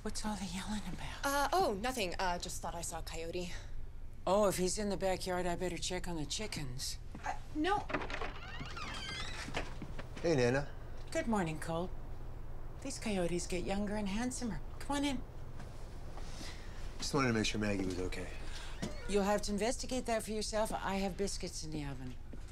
What's all the yelling about? Oh, nothing. Just thought I saw a coyote. Oh, if he's in the backyard, I better check on the chickens. No. Hey, Nana. Good morning, Colt. These coyotes get younger and handsomer. Come on in. Just wanted to make sure Maggie was okay. You'll have to investigate that for yourself. I have biscuits in the oven.